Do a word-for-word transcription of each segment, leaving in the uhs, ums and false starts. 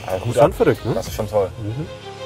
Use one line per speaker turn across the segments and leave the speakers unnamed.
Also
das ist schon verrückt, ne?
Das ist schon toll.
Mhm.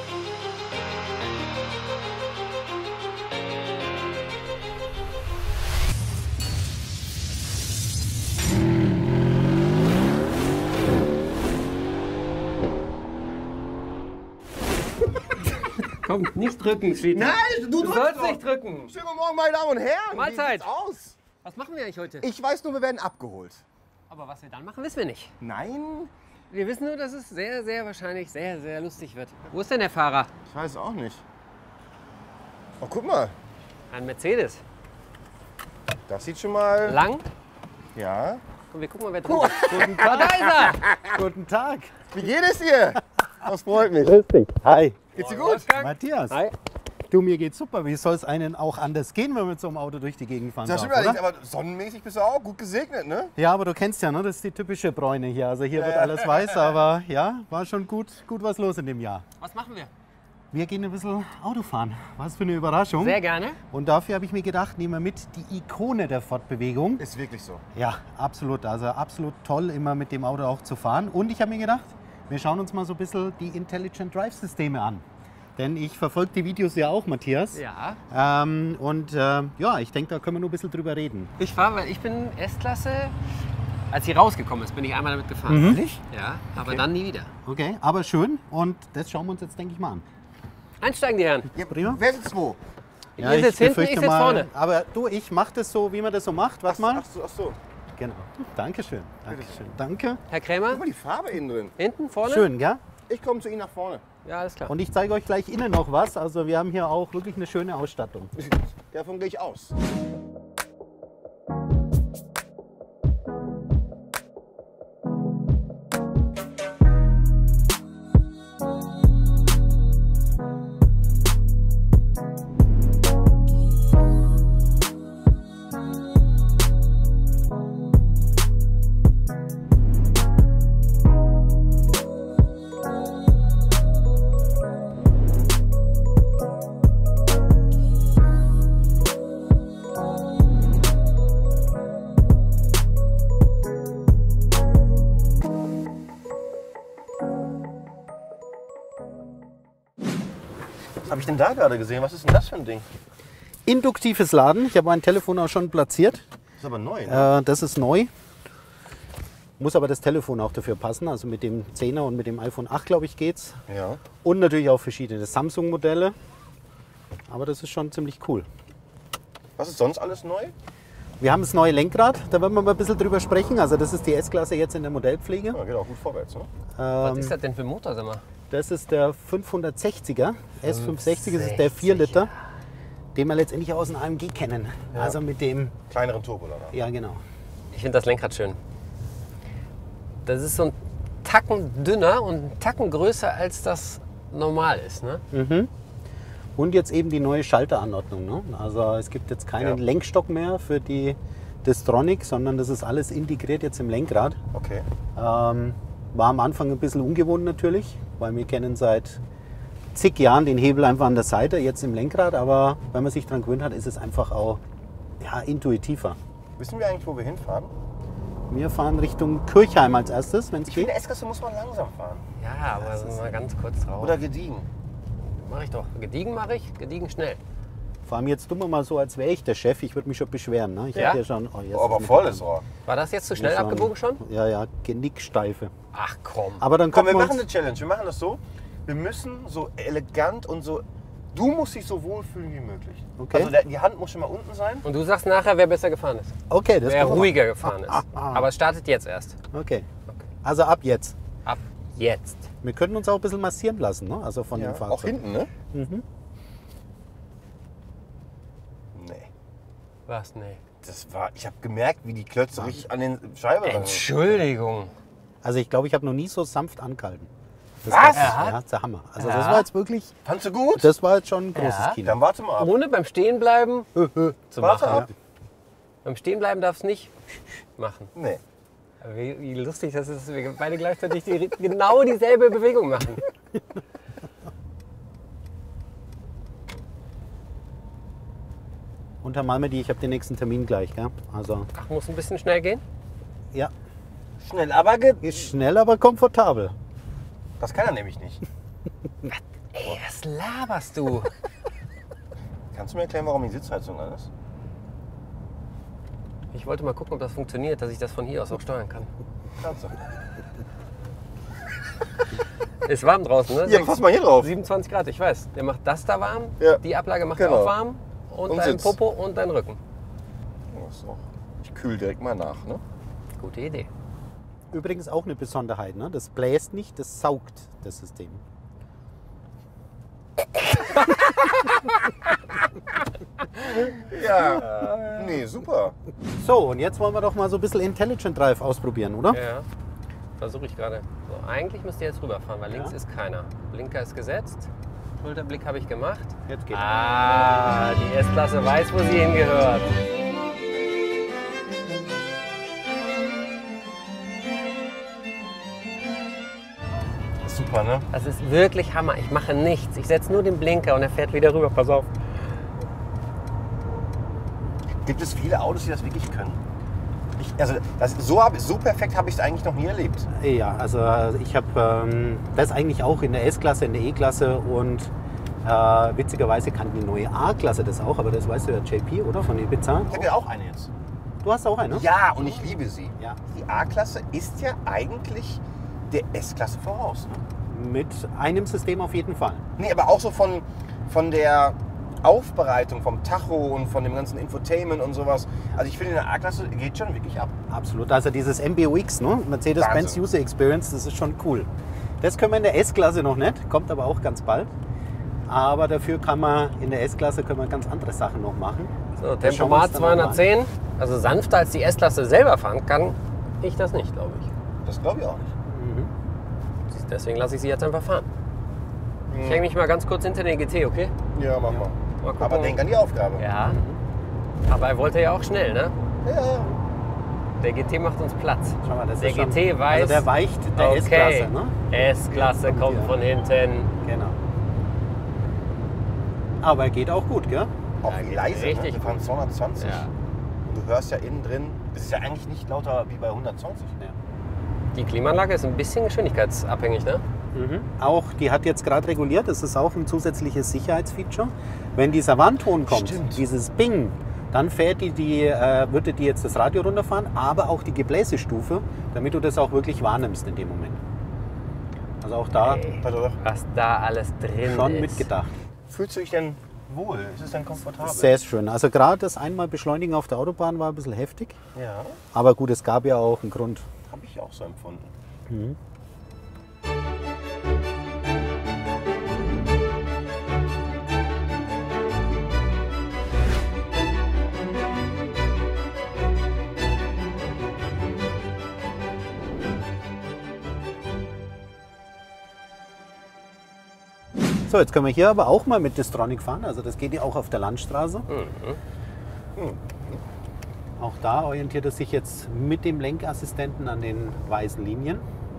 Komm, nicht drücken, Sweetie.
Nein, du,
Du
drückst
sollst
doch.
nicht drücken.
Schönen guten Morgen, meine Damen und Herren.
Mahlzeit.
Wie sieht's aus?
Was machen wir eigentlich heute?
Ich weiß nur, wir werden abgeholt.
Aber was wir dann machen, wissen wir nicht.
Nein?
Wir wissen nur, dass es sehr, sehr wahrscheinlich sehr, sehr lustig wird. Wo ist denn der Fahrer?
Ich weiß auch nicht. Oh, guck mal.
Ein Mercedes.
Das sieht schon mal...
Lang.
Ja.
Und wir gucken mal, wer drin ist. Guten Tag. Da ist er.
Guten Tag.
Wie geht es dir? Das freut mich.
Grüß dich. Hi.
Geht's dir gut?
Wolfgang.
Matthias.
Hi.
Du, mir geht's super. Wie soll es einen auch anders gehen, wenn man mit so einem Auto durch die Gegend fahren
Das
darf,
stimmt allerdings,
oder?
aber sonnenmäßig bist du auch gut gesegnet, ne?
Ja, aber du kennst ja, ne? Das ist die typische Bräune hier. Also hier wird alles weiß, aber ja, war schon gut, gut was los in dem Jahr.
Was machen wir?
Wir gehen ein bisschen Auto fahren. Was für eine Überraschung.
Sehr gerne.
Und dafür habe ich mir gedacht, nehmen wir mit die Ikone der Fortbewegung.
Ist wirklich so.
Ja, absolut. Also absolut toll, immer mit dem Auto auch zu fahren. Und ich habe mir gedacht, wir schauen uns mal so ein bisschen die Intelligent Drive Systeme an. Denn ich verfolge die Videos ja auch, Matthias.
Ja.
Ähm, und äh, ja, ich denke, da können wir nur ein bisschen drüber reden.
Ich fahre, weil ich bin S-Klasse. Als sie rausgekommen ist, bin ich einmal damit gefahren.
Mhm.
Ehrlich?
Ja, aber
Okay.
dann nie wieder.
Okay, aber schön. Und das schauen wir uns jetzt, denke ich, mal an.
Einsteigen die Herren.
Ja,
Prima.
wer sitzt wo?
Ihr sitzt hinten, ich
befürchte
sitze
mal,
vorne.
Aber du, ich mache das so, wie man das so macht. Warte mal.
Ach so, ach so.
Genau. Dankeschön. Dankeschön. Danke.
Herr Krämer,
Guck mal die Farbe innen drin.
hinten, vorne?
Schön, gell?
Ich komme zu Ihnen nach vorne.
Ja, alles klar.
Und ich zeige euch gleich innen noch was. Also wir haben hier auch wirklich eine schöne Ausstattung.
Davon gehe ich aus. Was habe ich denn da gerade gesehen? Was ist denn das für ein Ding?
Induktives Laden. Ich habe mein Telefon auch schon platziert.
Das ist aber neu, ne?
Äh, das ist neu. Muss aber das Telefon auch dafür passen. Also mit dem zehner und mit dem iPhone acht, glaube ich, geht's.
Ja.
Und natürlich auch verschiedene Samsung-Modelle. Aber das ist schon ziemlich cool.
Was ist sonst alles neu?
Wir haben das neue Lenkrad, da werden wir mal ein bisschen drüber sprechen. Also das ist die S-Klasse jetzt in der Modellpflege.
Ja, geht auch gut vorwärts, ne?
Was
Ähm,
ist das denn für ein Motor, sag mal?
das ist der fünfhundertsechziger. S fünfhundertsechzig, das ist der vier Liter, den wir letztendlich aus dem A M G kennen. Also mit dem,
Kleineren Turbolader.
ja genau.
Ich finde das Lenkrad schön. Das ist so ein Tacken dünner und ein Tacken größer, als das normal ist. Ne?
Mhm. Und jetzt eben die neue Schalteranordnung. Ne? Also es gibt jetzt keinen
Ja.
Lenkstock mehr für die Distronic, sondern das ist alles integriert jetzt im Lenkrad.
Okay.
Ähm, war am Anfang ein bisschen ungewohnt natürlich, weil wir kennen seit zig Jahren den Hebel einfach an der Seite, jetzt im Lenkrad. Aber wenn man sich daran gewöhnt hat, ist es einfach auch ja, intuitiver.
Wissen wir eigentlich, wo wir hinfahren?
Wir fahren Richtung Kirchheim als erstes, wenn es
Ich
geht.
finde, S-Klasse muss man langsam fahren.
Ja, aber so mal ganz kurz drauf.
Oder gediegen.
Mache ich doch. Gediegen mache ich, gediegen schnell.
Vor allem jetzt tun wir mal so, als wäre ich der Chef. Ich würde mich schon beschweren. Ne? Ich
Ja?
hab hier schon, oh, jetzt
Oh, aber
ist mir
volles
verdammt.
Rohr.
War das jetzt zu schnell
Hier
abgebogen schon?
Ja, ja, Genicksteife.
Ach komm.
Aber dann
Komm,
können
wir
wir
machen
uns,
eine Challenge. Wir machen das so. Wir müssen so elegant und so... Du musst dich so wohlfühlen wie möglich.
Okay.
Also der, die Hand muss schon mal unten sein.
Und du sagst nachher, wer besser gefahren ist.
Okay, das
Wer
können wir
ruhiger gefahren ist.
Ah, ah, ah.
Aber es startet jetzt erst.
machen. Okay. Also ab jetzt.
Ab jetzt.
Wir können uns auch ein bisschen massieren lassen, ne? Also von dem Fahrzeug.
Auch hinten, ne?
Mhm.
Nee.
Was? Nee.
Das war... Ich habe gemerkt, wie die Klötze richtig an den Scheiben ran-
Entschuldigung.
Also ich glaube, ich habe noch nie so sanft angehalten. Das
Was?
War,
Er
ja, der Hammer. Also
Ja.
das war jetzt wirklich,
Fandst du gut?
das war jetzt schon ein großes
Ja.
Kino.
Dann warte mal ab.
Ohne beim Stehenbleiben zu
Warte
machen.
ab.
Beim Stehenbleiben darfst du nicht machen.
Nee.
Aber Wie, wie lustig das ist, dass wir beide gleichzeitig die, genau dieselbe Bewegung machen.
Und Herr Malmedy, ich habe den nächsten Termin gleich, gell? Also
Ach, muss ein bisschen schnell gehen?
ja,
Schnell, aber ge
ist schnell, aber komfortabel.
Das kann er nämlich nicht.
Ey, was laberst du?
Kannst du mir erklären, warum die Sitzheizung an ist?
Ich wollte mal gucken, ob das funktioniert, dass ich das von hier aus auch steuern kann.
Kannst du.
Ist warm draußen, ne?
Ja, fass mal hier drauf.
siebenundzwanzig Grad, ich weiß. Der macht das da warm,
Ja.
die Ablage macht
Genau.
auch warm und,
Und
dein
Sitz.
Popo und dein Rücken.
Oh, so. Ich kühl direkt mal nach, ne?
Gute Idee.
Übrigens auch eine Besonderheit, ne? Das bläst nicht, das saugt das System.
Ja. Nee, super.
So, und jetzt wollen wir doch mal so ein bisschen Intelligent Drive ausprobieren, oder?
Ja, versuche ich gerade. So, eigentlich müsst ihr jetzt rüberfahren, weil links
Ja.
ist keiner. Blinker ist gesetzt. Schulterblick habe ich gemacht.
Jetzt geht's.
Ah, die S-Klasse weiß, wo sie hingehört.
Super, ne?
Das ist wirklich Hammer. Ich mache nichts. Ich setze nur den Blinker und er fährt wieder rüber. Pass auf.
Gibt es viele Autos, die das wirklich können? Ich, also das, so, hab, so perfekt habe ich es eigentlich noch nie erlebt.
Ja, also ich habe ähm, das eigentlich auch in der S-Klasse, in der E-Klasse und äh, witzigerweise kann die neue A-Klasse das auch, aber das weißt du ja, J P, oder? Von Ibiza.
Ich habe ja auch eine jetzt.
Du hast auch eine?
Ja, und ich liebe sie.
Ja.
Die A-Klasse ist ja eigentlich der S-Klasse voraus. Ne?
Mit einem System auf jeden Fall.
Nee, aber auch so von, von der Aufbereitung, vom Tacho und von dem ganzen Infotainment und sowas. Also ich finde, in der A-Klasse geht schon wirklich ab.
Absolut. Also dieses M B U X, ne? Mercedes-Benz
Wahnsinn.
User Experience, das ist schon cool. Das können wir in der S-Klasse noch nicht, kommt aber auch ganz bald. Aber dafür kann man in der S-Klasse können wir ganz andere Sachen noch machen.
So,
Das schauen wir uns
Tempomat
dann noch mal an.
zweihundertzehn. Also sanfter als die S-Klasse selber fahren kann ich das nicht, glaube ich.
Das glaube ich auch nicht.
Deswegen lasse ich sie jetzt einfach fahren. Ich hänge mich mal ganz kurz hinter den G T, okay?
Ja, mach mal.
Mal gucken.
Aber denk an die Aufgabe.
Ja. Aber er wollte ja auch schnell, ne?
Ja, ja.
Der G T macht uns Platz.
Schau mal, das
Der
ist schon,
G T weiß.
Also der weicht der
okay,
S-Klasse, ne?
S-Klasse
Kommt
kommt
hier.
von hinten.
Genau. Aber er geht auch gut, gell?
Auch
Ja,
wie
geht
leise,
richtig
ne? Wir fahren
gut.
zweihundertzwanzig.
Ja.
Und du hörst ja innen drin, es ist ja eigentlich nicht lauter wie bei hundertzwanzig.
Ja.
Die Klimaanlage ist ein bisschen geschwindigkeitsabhängig, ne?
Auch, die hat jetzt gerade reguliert, das ist auch ein zusätzliches Sicherheitsfeature. Wenn dieser Warnton kommt,
Stimmt.
dieses Bing, dann fährt die, die, äh, würde die jetzt das Radio runterfahren, aber auch die Gebläsestufe, damit du das auch wirklich wahrnimmst in dem Moment. Also auch da
Ey,
Warte doch.
was da alles drin
schon
ist.
mitgedacht.
Fühlst du dich denn wohl? Ist es denn komfortabel?
Sehr schön. Also gerade das einmal Beschleunigen auf der Autobahn war ein bisschen heftig.
Ja,
Aber gut, es gab ja auch einen Grund.
habe ich auch so empfunden.
So, jetzt können wir hier aber auch mal mit Distronic fahren. Also das geht ja auch auf der Landstraße. Auch da orientiert er sich jetzt mit dem Lenkassistenten an den weißen Linien.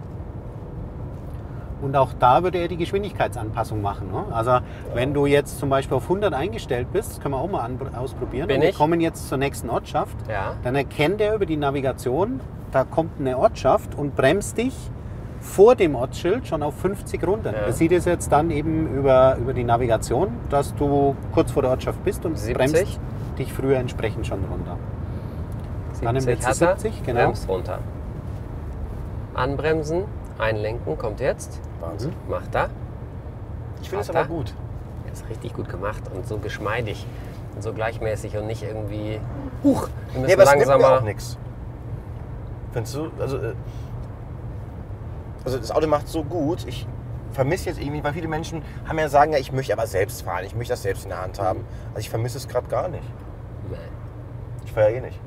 Und auch da würde er die Geschwindigkeitsanpassung machen. Ne? Also wenn du jetzt zum Beispiel auf hundert eingestellt bist, können wir auch mal an, ausprobieren.
Bin
Und wir
ich.
kommen jetzt zur nächsten Ortschaft.
Ja.
Dann erkennt er über die Navigation, da kommt eine Ortschaft und bremst dich vor dem Ortsschild schon auf fünfzig runter.
Ja.
Er sieht es jetzt dann eben über, über die Navigation, dass du kurz vor der Ortschaft bist und
siebzig.
bremst dich früher entsprechend schon runter. Dann im letzten
hat er,
siebzig, genau.
bremst runter. Anbremsen, einlenken, kommt jetzt.
Wahnsinn.
Macht er.
Ich finde es
Macht
aber
er.
gut.
Das ist richtig gut gemacht und so geschmeidig und so gleichmäßig und nicht irgendwie. Huch, wir müssen
Nee, aber es nimmt mir
langsamer.
auch nichts. Findest du? Also, äh, also das Auto macht so gut. Ich vermisse jetzt irgendwie, weil viele Menschen haben ja sagen, ja, ich möchte aber selbst fahren, ich möchte das selbst in der Hand haben. Also ich vermisse es gerade gar nicht.
Nee.
Ich fahre ja eh nicht.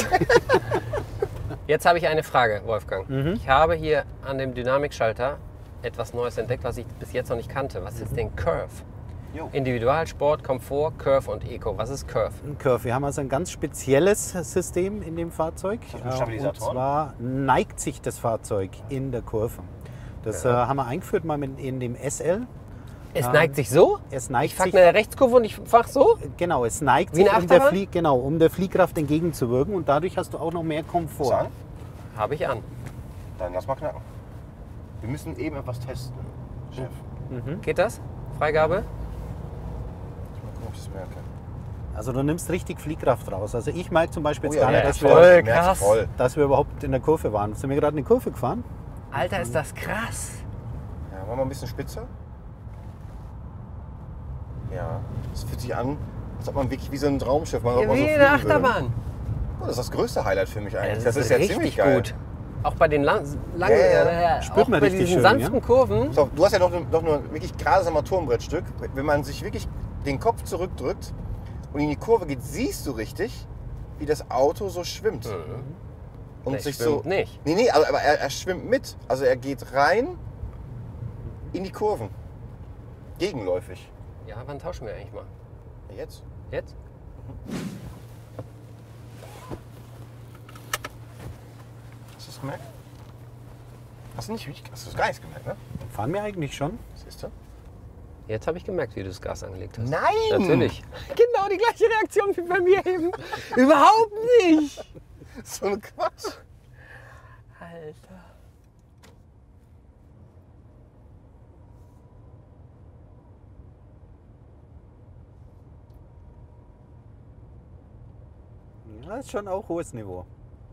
Jetzt habe ich eine Frage, Wolfgang.
Mhm.
Ich habe hier an dem Dynamikschalter etwas Neues entdeckt, was ich bis jetzt noch nicht kannte. Was ist denn Curve?
Jo.
Individual, Sport, Komfort, Curve und Eco. Was ist Curve?
Ein Curve. Wir haben also ein ganz spezielles System in dem Fahrzeug.
das mit
Äh,
Stabilisatoren?
Und zwar neigt sich das Fahrzeug in der Kurve. Das äh, haben wir eingeführt mal mit, in dem S L.
Es
Ähm,
neigt sich so?
Es neigt
Ich fahre
sich,
eine Rechtskurve und ich fahre so?
genau, es neigt
Wie
sich,
eine
um der,
Achterbahn?
Flie genau, um der Fliehkraft entgegenzuwirken und dadurch hast du auch noch mehr Komfort.
Sagen?
Habe ich an.
Dann lass mal knacken. Wir müssen eben etwas testen, Chef.
Geht das? Freigabe?
Ich mal gucken, ob ich das merke.
Also du nimmst richtig Fliehkraft raus. Also ich merke zum Beispiel
Oh
jetzt
ja,
gar nicht,
ja,
dass
voll,
wir,
voll
merk's
krass.
voll.
dass wir überhaupt in der Kurve waren. Sind wir gerade in die Kurve gefahren?
Alter, ist das krass.
Ja, machen wir ein bisschen spitzer. Ja, das fühlt sich an, als ob man wirklich wie so ein Traumschiff mal,
Ja,
mal so
wie
fliegen
eine
würde.
Achterbahn.
Oh, das ist das größte Highlight für mich eigentlich.
Das, ist,
ja
richtig
ziemlich geil.
gut. Auch bei den lang, langen,
Ja, ja.
äh,
Spürt
auch
man
bei
richtig
diesen
schön,
sanften
ja?
Kurven.
So, du hast ja noch, noch nur wirklich gerades Armaturenbrettstück. Wenn man sich wirklich den Kopf zurückdrückt und in die Kurve geht, siehst du richtig, wie das Auto so schwimmt. Und
Nee,
sich
schwimmt
so.
nicht.
Nee, nee, aber, aber er, er schwimmt mit. Also er geht rein in die Kurven. Gegenläufig.
Ja, wann tauschen wir eigentlich mal?
Jetzt?
Jetzt?
Hast du es gemerkt? Hast du nicht richtig? Hast du es gar nichts gemerkt, ne?
Fahren wir eigentlich schon?
Siehst du?
Jetzt habe ich gemerkt, wie du das Gas angelegt hast.
Nein!
Natürlich. Genau die gleiche Reaktion wie bei mir eben. Überhaupt nicht.
So ein Quatsch.
Alter.
Ja, ist schon auch hohes Niveau.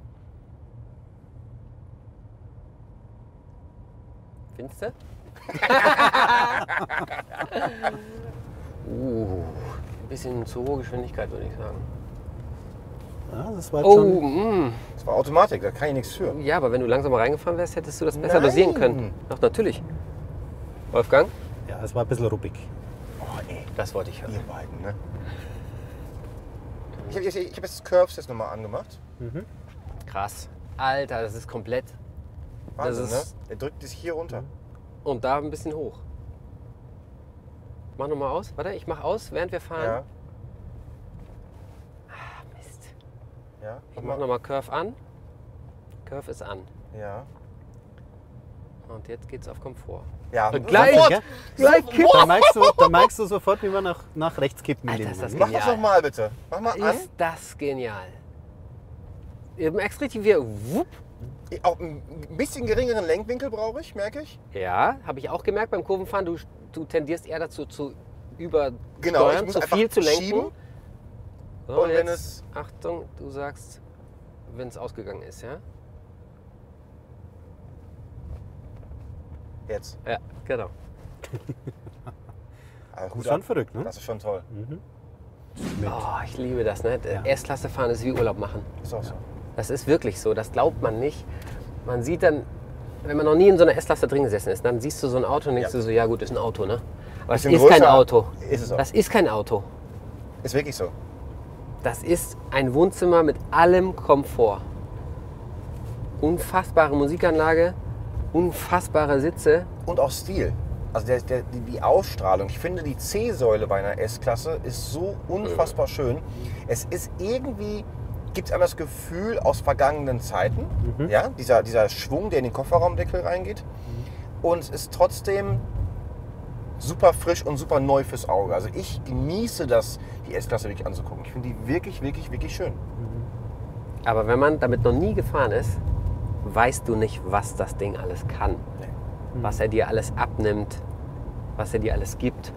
Findest du? uh, ein bisschen zu hohe Geschwindigkeit, würde ich sagen.
Ja, das war
Oh,
schon.
mm.
Das war Automatik, da kann ich nichts für.
Ja, aber wenn du langsamer reingefahren wärst, hättest du das besser
Nein.
dosieren können. Ach, natürlich. Wolfgang?
Ja, es war ein bisschen ruppig.
Oh, ey,
Das wollte ich hören.
ihr beiden, ne? Ich habe ich, ich hab jetzt das Curves jetzt nochmal angemacht.
Krass. Alter, das ist komplett.
Wahnsinn,
Das ist-
ne? Er drückt es hier runter.
Und da ein bisschen hoch. Mach nochmal aus. Warte, ich mach aus, während wir fahren.
Ja,
Ah, Mist.
ja.
Ich mach nochmal Curve an. Curve ist an.
Ja.
Und jetzt geht's auf Komfort.
Ja,
Und gleich,
Sofort, gell?
gleich kippen.
Da merkst, du, da merkst du sofort, wie wir nach, nach rechts kippen. in
Alter,
dem
ist das
Moment.
Mach das
genial.
nochmal bitte. Mach mal an.
Ist das genial. Ihr merkt richtig, wie wupp.
Auch ein bisschen geringeren Lenkwinkel brauche ich, merke ich.
Ja, habe ich auch gemerkt beim Kurvenfahren. Du, du tendierst eher dazu zu übersteuern,
Genau, ich muss
zu
einfach
viel zu lenken.
schieben.
So,
Und wenn
jetzt, Achtung, du sagst, wenn es ausgegangen ist, ja?
Jetzt.
Ja, genau.
Aber
Das
Hut
ist schon
ab.
verrückt, ne?
Das ist schon toll.
Mit.
Oh, ich liebe das, ne?
Ja.
Erstklasse fahren ist wie Urlaub machen.
Ist auch so.
Das ist wirklich so, das glaubt man nicht. Man sieht dann, wenn man noch nie in so einer S-Klasse drin gesessen ist, dann siehst du so ein Auto und denkst
Ja.
du so, ja gut, ist ein Auto, ne? Aber es
Bisschen
ist kein
größer
Auto.
ist es auch.
Das ist kein Auto.
Ist wirklich so.
Das ist ein Wohnzimmer mit allem Komfort. Unfassbare Musikanlage, unfassbare Sitze.
Und auch Stil. Also der, der, die, die Ausstrahlung. Ich finde, die C-Säule bei einer S-Klasse ist so unfassbar schön. Es ist irgendwie, gibt es einmal das Gefühl aus vergangenen Zeiten. Ja, dieser, dieser Schwung, der in den Kofferraumdeckel reingeht. Und es ist trotzdem super frisch und super neu fürs Auge. Also ich genieße das, die S-Klasse wirklich anzugucken. Ich finde die wirklich, wirklich, wirklich schön.
Aber wenn man damit noch nie gefahren ist, weißt du nicht, was das Ding alles kann. Was er dir alles abnimmt, was er dir alles gibt.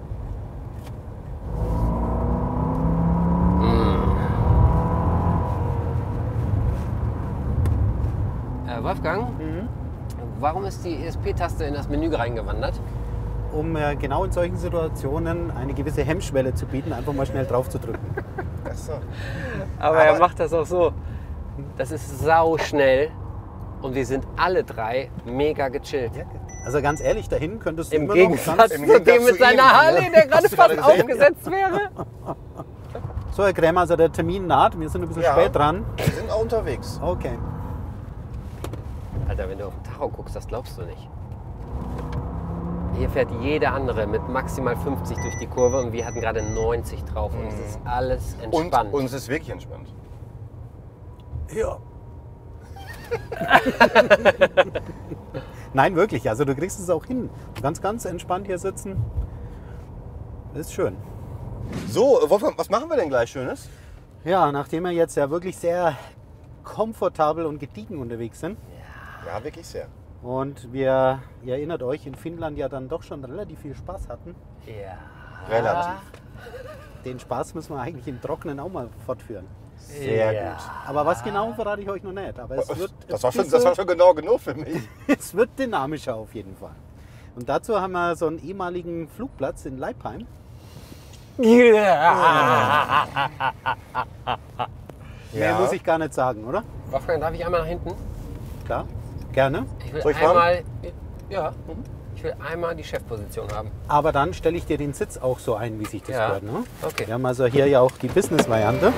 Mm. Äh, Wolfgang, warum ist die E S P-Taste in das Menü reingewandert?
Um äh, genau in solchen Situationen eine gewisse Hemmschwelle zu bieten, einfach mal schnell drauf zu drücken.
Ach so.
Aber,
Aber-
er macht das auch so. Das ist sau schnell und wir sind alle drei mega gechillt.
Ja, also ganz ehrlich, dahin könntest du
Im
immer
Gegensatz
noch
zu
Im
dem
Gegensatz
mit
zu
seiner
ihm,
Harley,
ja.
der gerade
Hast du
fast
gerade gesehen?
aufgesetzt wäre.
So, Herr Krämer, also der Termin naht, wir sind ein bisschen
Ja.
spät dran.
Wir sind auch unterwegs.
Okay.
Alter, wenn du auf den Tacho guckst, das glaubst du nicht. Hier fährt jeder andere mit maximal fünfzig durch die Kurve und wir hatten gerade neunzig drauf und es ist alles
Und
entspannt.
uns ist wirklich entspannt.
Ja. Nein, wirklich. Also du kriegst es auch hin. Du kannst ganz entspannt hier sitzen. Das ist schön.
So, Wolfgang, was machen wir denn gleich Schönes?
Ja, nachdem wir jetzt ja wirklich sehr komfortabel und gediegen unterwegs sind,
Ja, wirklich sehr.
Und wir, ihr erinnert euch, in Finnland ja dann doch schon relativ viel Spaß hatten.
Ja.
Relativ.
Den Spaß müssen wir eigentlich im Trockenen auch mal fortführen.
Sehr
Ja.
gut.
Aber was genau verrate ich euch noch nicht. Aber es wird,
Das
es
war, schon,
ist
das
so-
war schon genau genug für mich.
es wird dynamischer auf jeden Fall. Und dazu haben wir so einen ehemaligen Flugplatz in Leipheim. Mehr muss ich gar nicht sagen, oder?
Wolfgang, darf ich einmal nach hinten?
Klar, gerne.
Ich will
Soll ich fahren?
einmal. Ja. Ich will einmal die Chefposition haben.
Aber dann stelle ich dir den Sitz auch so ein, wie sich das
Ja.
gehört. Ne?
Okay.
Wir haben also hier ja auch die Business-Variante.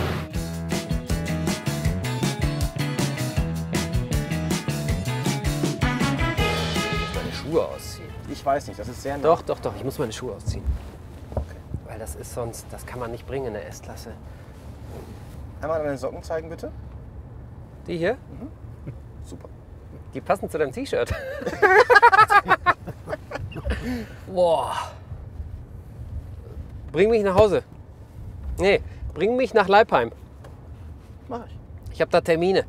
Meine Schuhe ausziehen.
Ich weiß nicht, das ist sehr nah.
Doch, doch, doch. Ich muss meine Schuhe ausziehen.
Okay.
Weil das ist sonst, das kann man nicht bringen in der S-Klasse.
Einmal deine Socken zeigen, bitte.
Die hier?
Super.
Die passen zu deinem T-Shirt. Boah. Bring mich nach Hause. Nee, bring mich nach Leipheim.
Mach ich.
Ich habe da Termine.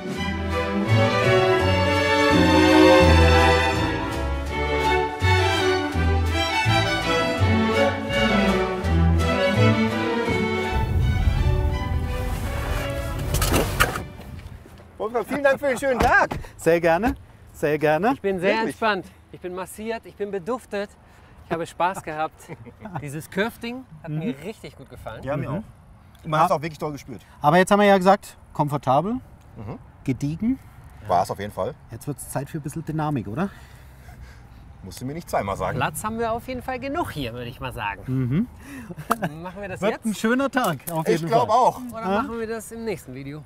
Wolfgang, vielen Dank für den schönen Tag.
Sehr gerne, sehr gerne.
Ich bin sehr
Wirklich?
entspannt. Ich bin massiert, ich bin beduftet. Ich habe Spaß gehabt. Dieses Curve-Ding hat mir richtig gut gefallen.
Ja, mir auch. Man hat es auch wirklich toll gespürt.
Aber jetzt haben wir ja gesagt, komfortabel, gediegen.
War es auf jeden Fall.
Jetzt wird es Zeit für ein bisschen Dynamik, oder?
Musst du mir nicht zweimal sagen.
Platz haben wir auf jeden Fall genug hier, würde ich mal sagen. Machen wir das
Wird ein
jetzt
schöner Tag, auf
Ich
jeden
glaube
Fall.
auch.
oder machen wir das im nächsten Video?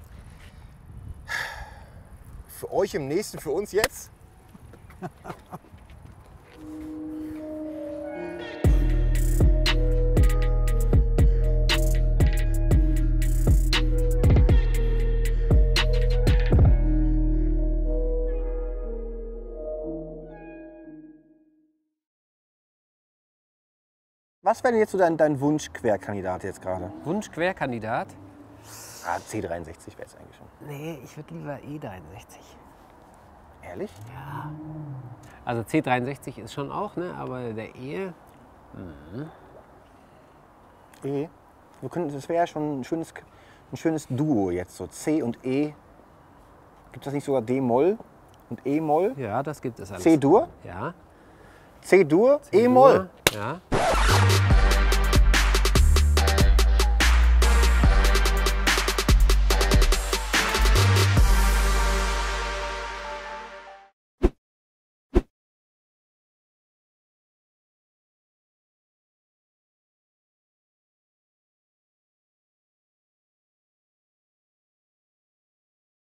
Für euch im nächsten, für uns jetzt. Was wäre denn jetzt so dein, dein Wunsch-Querkandidat jetzt gerade?
Wunsch-Querkandidat?
Ah, C dreiundsechzig wäre es eigentlich schon.
Nee, ich würde lieber E dreiundsechzig.
Ehrlich?
Also C dreiundsechzig ist schon auch, ne? Aber der E.
E. Wir können, das wäre ja schon ein schönes, ein schönes Duo jetzt, so C und E. Gibt das nicht sogar D-Moll und E-Moll?
Ja, das gibt es alles.
C-Dur?
Ja.
C-Dur, E-Moll.
Ja.